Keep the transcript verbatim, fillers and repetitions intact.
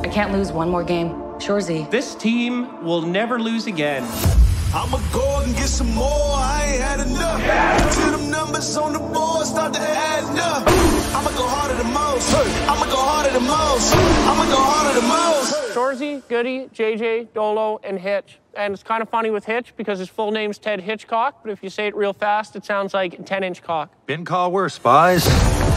can't lose one more game. Shoresy. This team will never lose again. I'ma go and get some more, I ain't had enough. Yeah. Till them numbers on the board start to add up. I'ma go harder than most. I'ma go harder than most. I'ma go harder than most. Shoresy, Goody, J J, Dolo, and Hitch. And it's kind of funny with Hitch because his full name's Ted Hitchcock, but if you say it real fast, it sounds like ten inch cock. Been called worse, spies.